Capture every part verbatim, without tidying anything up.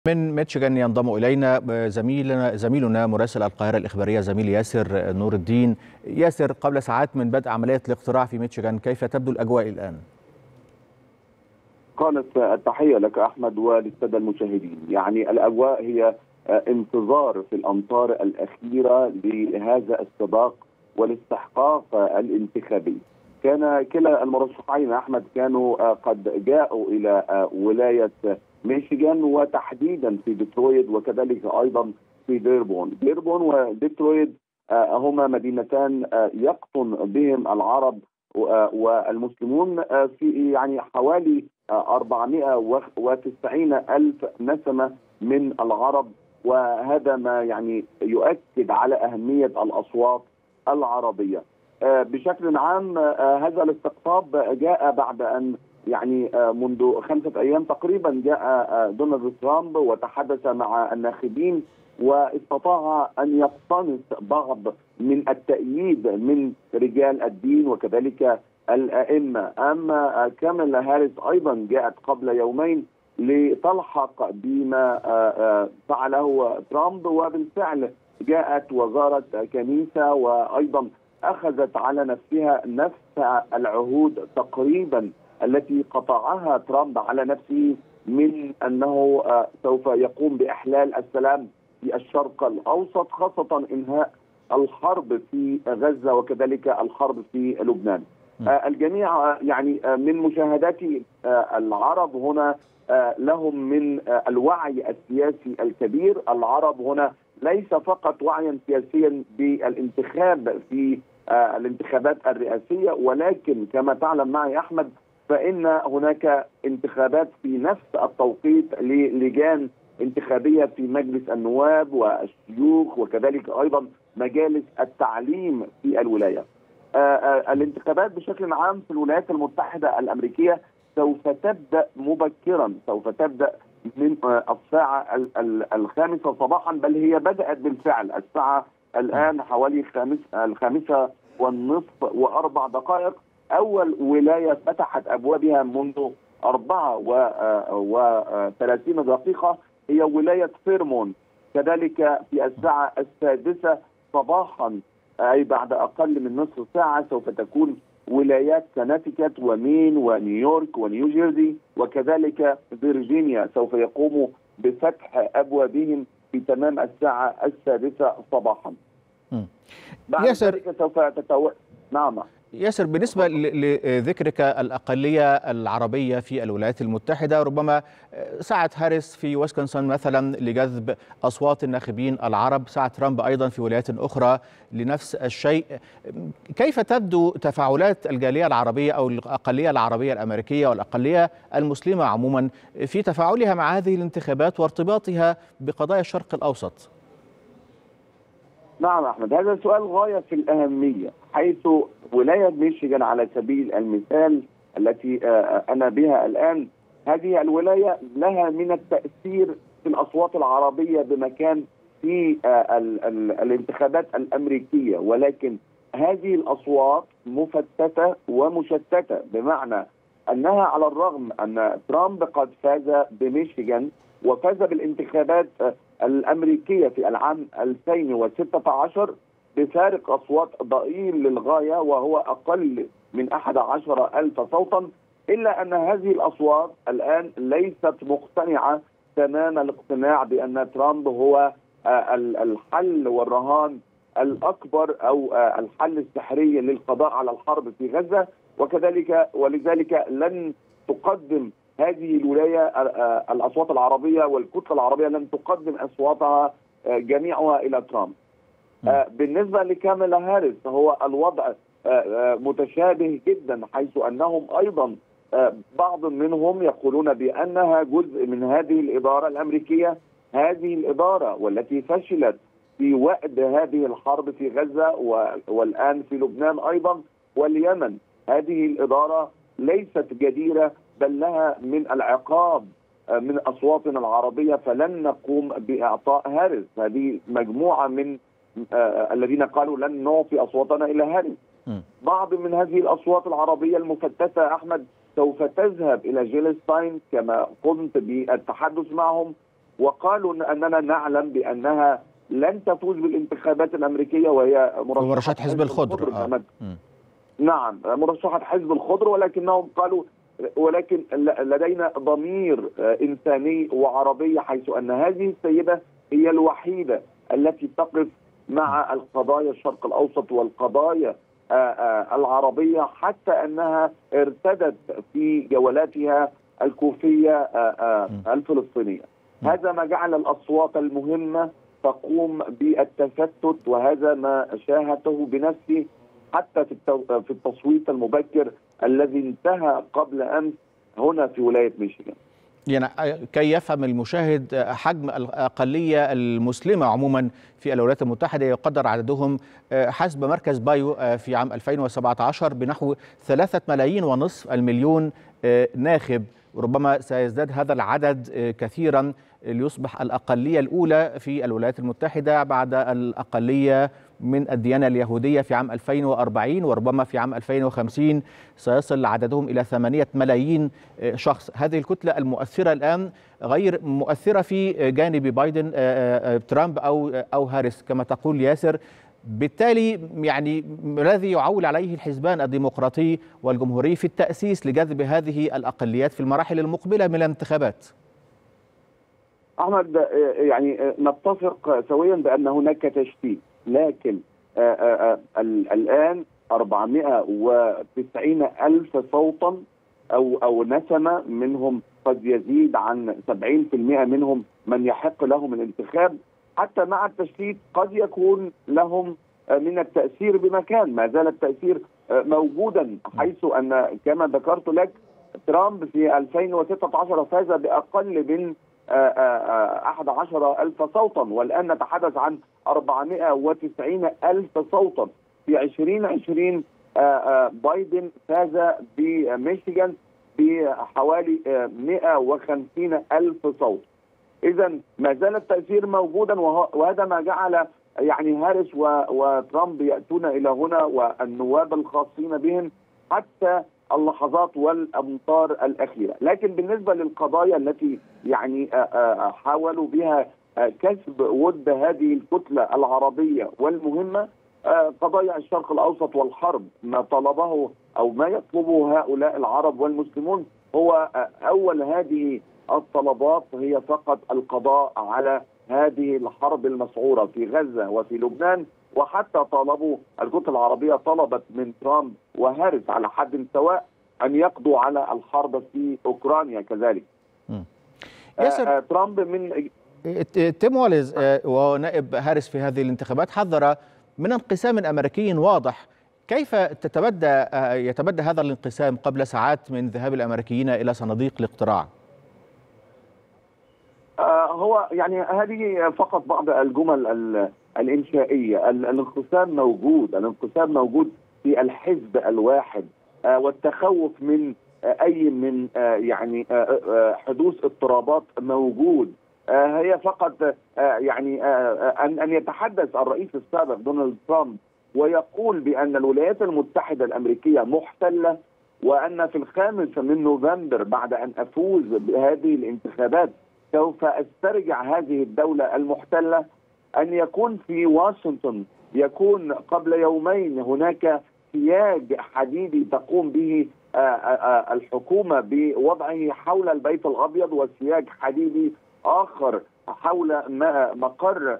من ميتشيغان ينضم إلينا زميلنا زميلنا مراسل القاهرة الإخبارية زميل ياسر نور الدين. ياسر، قبل ساعات من بدء عملية الاقتراع في ميتشيغان، كيف تبدو الأجواء الآن؟ كانت التحية لك أحمد وللسادة المشاهدين. يعني الأجواء هي انتظار في الأمطار الأخيرة لهذا السباق والاستحقاق الانتخابي. كان كلا المرشحين أحمد كانوا قد جاءوا إلى ولاية ميشيغان وتحديدا في ديترويت وكذلك أيضا في ديربون. ديربون وديترويت هما مدينتان يقطن بهم العرب والمسلمون في يعني حوالي أربعمائة وتسعين ألف نسمة من العرب، وهذا ما يعني يؤكد على أهمية الأصوات العربية. بشكل عام هذا الاستقطاب جاء بعد أن يعني منذ خمسة أيام تقريبا جاء دونالد ترامب وتحدث مع الناخبين واستطاع أن يقتنص بعض من التأييد من رجال الدين وكذلك الأئمة. أما كاميلا هاريس أيضا جاءت قبل يومين لتلحق بما فعله ترامب، وبالفعل جاءت وزارة كنيسة وأيضا أخذت على نفسها نفس العهود تقريبا التي قطعها ترامب على نفسه من أنه سوف يقوم بإحلال السلام في الشرق الأوسط، خاصة إنهاء الحرب في غزة وكذلك الحرب في لبنان. الجميع يعني من مشاهدات العرب هنا لهم من الوعي السياسي الكبير. العرب هنا ليس فقط وعيا سياسيا بالانتخاب في الانتخابات الرئاسية، ولكن كما تعلم معي أحمد فإن هناك انتخابات في نفس التوقيت للجان انتخابية في مجلس النواب والشيوخ وكذلك أيضا مجالس التعليم في الولاية. الانتخابات بشكل عام في الولايات المتحدة الأمريكية سوف تبدأ مبكرا، سوف تبدأ من الساعة الخامسة صباحا، بل هي بدأت بالفعل. الساعة الآن حوالي خامس الخامسة والنصف وأربع دقائق. أول ولاية فتحت أبوابها منذ أربعة وثلاثين دقيقة هي ولاية فيرمون، كذلك في الساعة السادسة صباحا أي بعد أقل من نصف ساعة سوف تكون ولايات كونتيكت ومين ونيويورك ونيوجيرسي وكذلك فيرجينيا سوف يقوموا بفتح أبوابهم في تمام الساعة السادسة صباحا. بعد ذلك سوف تتو... نعم ياسر، بالنسبة لذكرك الأقلية العربية في الولايات المتحدة، ربما سعت هاريس في ويسكونسن مثلا لجذب أصوات الناخبين العرب، سعت ترامب أيضا في ولايات أخرى لنفس الشيء. كيف تبدو تفاعلات الجالية العربية أو الأقلية العربية الأمريكية والأقلية المسلمة عموما في تفاعلها مع هذه الانتخابات وارتباطها بقضايا الشرق الأوسط؟ نعم أحمد، هذا سؤال غاية في الأهمية، حيث ولاية ميشيغان على سبيل المثال التي أنا بها الآن، هذه الولاية لها من التأثير في الأصوات العربية بمكان في ال ال الانتخابات الأمريكية، ولكن هذه الأصوات مفتتة ومشتتة، بمعنى أنها على الرغم أن ترامب قد فاز بميشيغان وفاز بالانتخابات الأمريكية في العام ألفين وستة عشر بفارق أصوات ضئيل للغاية وهو أقل من أحد عشر ألف صوتا، إلا أن هذه الأصوات الآن ليست مقتنعة تمام الاقتناع بأن ترامب هو الحل والرهان الأكبر أو الحل السحري للقضاء على الحرب في غزة، وكذلك ولذلك لن تقدم هذه الولاية الأصوات العربية والكتلة العربية لن تقدم أصواتها جميعها إلى ترامب. بالنسبة لكاميلا هاريس هو الوضع متشابه جدا، حيث أنهم أيضا بعض منهم يقولون بأنها جزء من هذه الإدارة الأمريكية، هذه الإدارة والتي فشلت في وقت هذه الحرب في غزة والآن في لبنان أيضا واليمن. هذه الإدارة ليست جديرة بل لها من العقاب من أصواتنا العربية، فلن نقوم بإعطاء هاريس. هذه مجموعة من آه الذين قالوا لن نعطي أصواتنا إلى هاريس. بعض من هذه الأصوات العربية المفتتة أحمد سوف تذهب إلى جيلستاين كما قمت بالتحدث معهم، وقالوا أننا نعلم بأنها لن تفوز بالانتخابات الأمريكية وهي مرشحة حزب الخضر. آه. نعم، مرشحة حزب الخضر، ولكنهم قالوا ولكن لدينا ضمير إنساني وعربي، حيث أن هذه السيدة هي الوحيدة التي تقف مع القضايا الشرق الأوسط والقضايا العربية، حتى أنها ارتدت في جولاتها الكوفية الفلسطينية. هذا ما جعل الأصوات المهمة تقوم بالتفتت، وهذا ما شاهدته بنفسي حتى في التصويت المبكر الذي انتهى قبل أمس هنا في ولاية ميشيغان. يعني كي يفهم المشاهد حجم الأقلية المسلمة عموما في الولايات المتحدة، يقدر عددهم حسب مركز بايو في عام ألفين وسبعة عشر بنحو ثلاثة ملايين ونصف المليون ناخب. ربما سيزداد هذا العدد كثيرا ليصبح الأقلية الأولى في الولايات المتحدة بعد الأقلية من الديانة اليهودية في عام ألفين وأربعين، وربما في عام ألفين وخمسين سيصل عددهم إلى ثمانية ملايين شخص. هذه الكتلة المؤثرة الآن غير مؤثرة في جانب بايدن ترامب أو أو هاريس كما تقول ياسر. بالتالي يعني الذي يعول عليه الحزبان الديمقراطي والجمهوري في التأسيس لجذب هذه الأقليات في المراحل المقبلة من الانتخابات. أحمد، يعني نتفق سويا بأن هناك تشتيت، لكن الآن أربعمائة وتسعين ألف صوتا أو أو نسمة، منهم قد يزيد عن سبعين بالمئة منهم من يحق لهم الانتخاب. حتى مع التشتيت قد يكون لهم من التأثير بمكان، ما زال التأثير موجودا، حيث أن كما ذكرت لك ترامب في ألفين وستة عشر فاز بأقل من أحد عشر ألف صوتا، والآن نتحدث عن أربعمائة وتسعين ألف صوتا. في ألفين وعشرين بايدن فاز بميشيغان بحوالي مائة وخمسين ألف صوت. إذا ما زال التأثير موجودا، وهذا ما جعل يعني هاريس وترامب يأتون إلى هنا والنواب الخاصين بهم حتى اللحظات والأمطار الأخيرة. لكن بالنسبة للقضايا التي يعني حاولوا بها كسب ود هذه الكتلة العربية والمهمة، قضايا الشرق الأوسط والحرب، ما طلبه أو ما يطلبه هؤلاء العرب والمسلمون هو أول هذه الطلبات هي فقط القضاء على هذه الحرب المسعورة في غزة وفي لبنان. وحتى طالبوا الكتلة العربية طلبت من ترامب وهاريس على حد سواء أن يقضوا على الحرب في أوكرانيا كذلك. ياسر، آه ترامب من تيم واليز ونائب هاريس في هذه الانتخابات حذر من انقسام أمريكي واضح. كيف تتبدى يتبدى هذا الانقسام قبل ساعات من ذهاب الأمريكيين إلى صناديق الاقتراع؟ هو يعني هذه فقط بعض الجمل الإنشائية. الانقسام موجود، الانقسام موجود في الحزب الواحد، والتخوف من أي من يعني حدوث اضطرابات موجود. هي فقط يعني أن أن يتحدث الرئيس السابق دونالد ترامب ويقول بأن الولايات المتحدة الأمريكية محتلة، وأن في الخامس من نوفمبر بعد أن أفوز بهذه الانتخابات سوف أسترجع هذه الدولة المحتلة. أن يكون في واشنطن يكون قبل يومين هناك سياج حديدي تقوم به الحكومة بوضعه حول البيت الأبيض، وسياج حديدي آخر حول مقر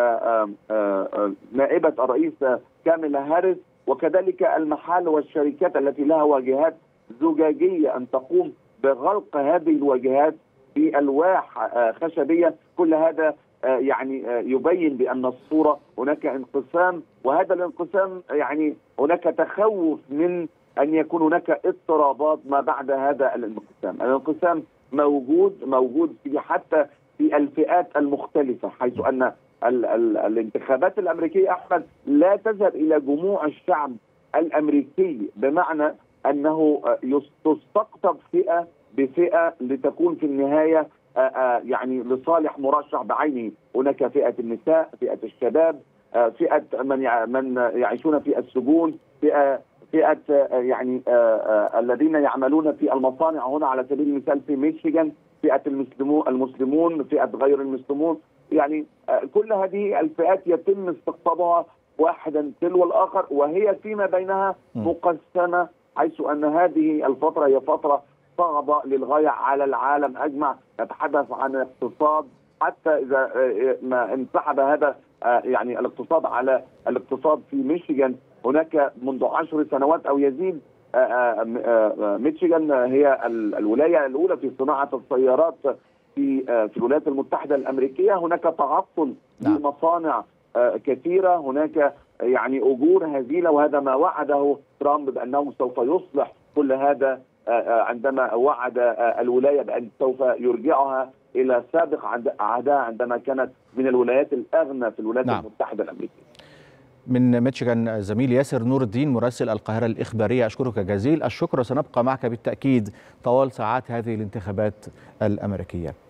نائبة الرئيس كاميلا هاريس، وكذلك المحال والشركات التي لها واجهات زجاجية أن تقوم بغلق هذه الواجهات بألواح خشبية. كل هذا يعني يبين بأن الصورة هناك انقسام، وهذا الانقسام يعني هناك تخوف من أن يكون هناك اضطرابات ما بعد هذا الانقسام. الانقسام موجود موجود في حتى في الفئات المختلفة، حيث أن ال ال الانتخابات الأمريكية أحمد لا تذهب إلى جموع الشعب الأمريكي، بمعنى أنه تستقطب فئة بفئة لتكون في النهاية يعني لصالح مرشح بعينه. هناك فئة النساء، فئة الشباب، فئة من من يعيشون في السجون، فئة فئة يعني الذين يعملون في المصانع هنا على سبيل المثال في ميشيغان. فئه المسلمون المسلمون فئه غير المسلمون، يعني كل هذه الفئات يتم استقطابها واحدا تلو الاخر، وهي فيما بينها مقسمه، حيث ان هذه الفتره هي فتره صعبه للغايه على العالم اجمع. نتحدث عن اقتصاد، حتى اذا ما انسحب هذا يعني الاقتصاد على الاقتصاد في ميشيغان، هناك منذ عشر سنوات او يزيد ميشيغان هي الولايه الاولى في صناعه السيارات في في الولايات المتحده الامريكيه. هناك تعطل لمصانع كثيره، هناك يعني اجور هزيله، وهذا ما وعده ترامب بانه سوف يصلح كل هذا عندما وعد الولايه بان سوف يرجعها الى سابق عهدها عندما كانت من الولايات الاغنى في الولايات نعم. المتحده الامريكيه. من ميشيغان زميل ياسر نور الدين مراسل القاهره الاخباريه، اشكرك جزيل الشكر، وسنبقى معك بالتاكيد طوال ساعات هذه الانتخابات الامريكيه.